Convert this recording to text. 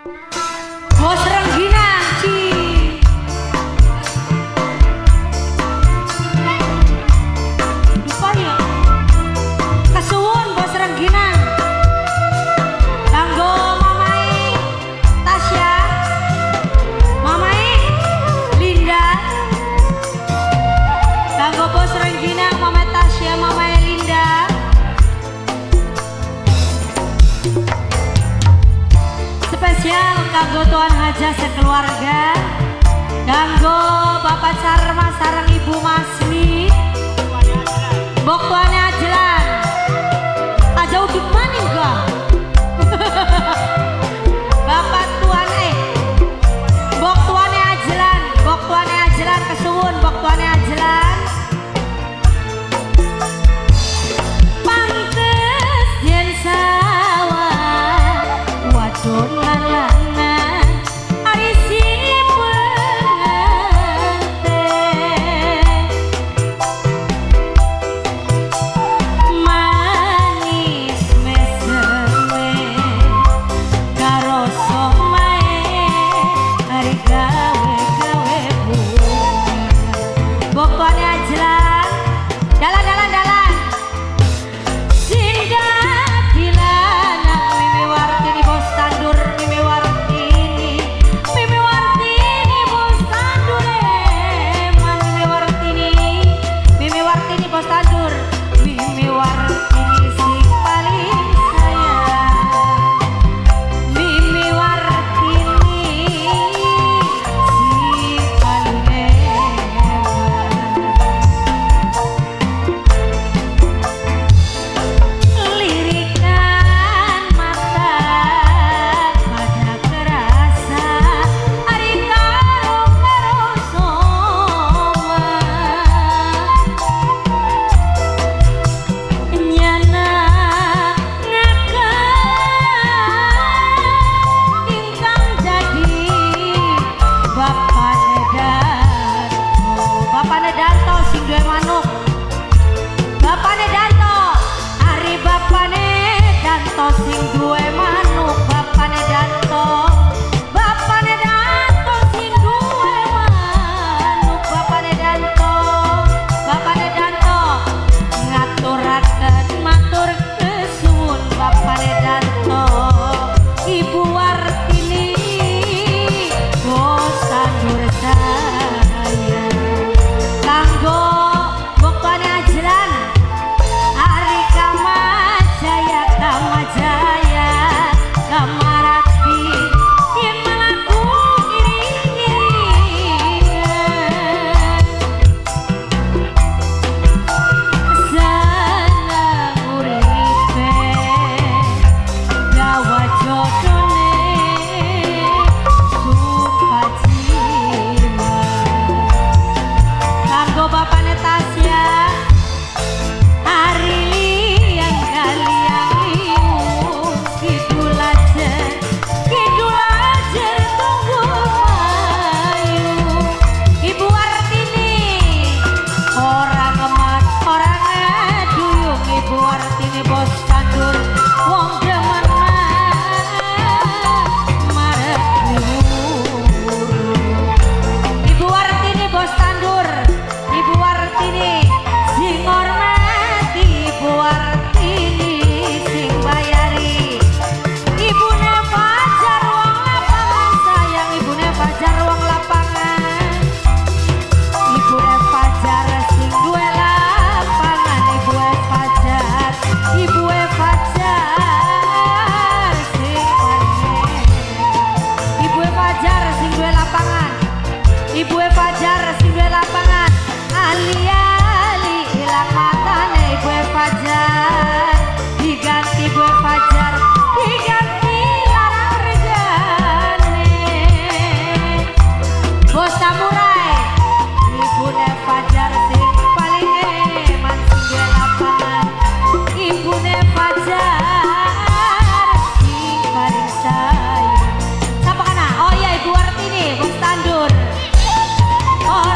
Bos Rengginang Ci. Lupa ya. Kesuwun Bos Rengginang. Kanggo Mamai Tasya, Mamai Linda. Kanggo Bos Rengginang, Mamai Tasya, Mamai Linda. Spesial kanggo Tuan Haja sekeluarga, kanggo Bapak Sarma sareng Ibu Masmi, bok tuane ajelan, aja udut maning gak? Bapak tuan bok tuane ajelan kesuwun bok tuane ajelan. Pantes yen sawah wadon lanang ari sing penganten manis meseme karo somae ari gawe-gawe bunga bok tuane ajelan dalan singgah dilana Mimi Wartini bos tandur Mimi Wartini bos tandur eman Mimi Wartini bos tandur Mimi Wartini sing paling sayang Mimi Wartini sing paling lirikan mata pada kerasa ari karo soma nyana ngakak ingkang jadi Bapane Danto sing duwe manuk Bapane Danto ari Bapane Danto sing duwe manuk Bapane Danto sing duwe manuk Bapane Danto ngaturaken matur kesuwun Bapane Danto Ibu Wartini bos tandur saya kanggo bok tuane ajelan Ari Kamajaya Kamarati yen malaku iring-iringan seneng uripe gawa jodone supacima kanggo Bapane Tasya hari liang kaliang imun kidul ajer tunggu mayu Ibu Wartini orang emas orang duyung Ibu Wartini bos tandur wong demen marep nyuruh Ibu Wartini bos tandur Ibu Wartini sing hormati Ibu Wartini sing bayari Ibune Fajar wong lapangan sayang Ibune Fajar wong lapangan Ibune Fajar sing duwe lapangan Ibune Fajar sing paling Ibune Fajar sing duwe lapangan Ibune Fajar sing duwe lapangan ali-ali ilang matane Ibune Fajar diganti Ibune Fajar diganti larang regane bos samurai Ibune Fajar sing paling eman sing duwe lapangan Ibune Fajar sing paling sayang sapa kana oh iya Ibu Wartini bos tandur oh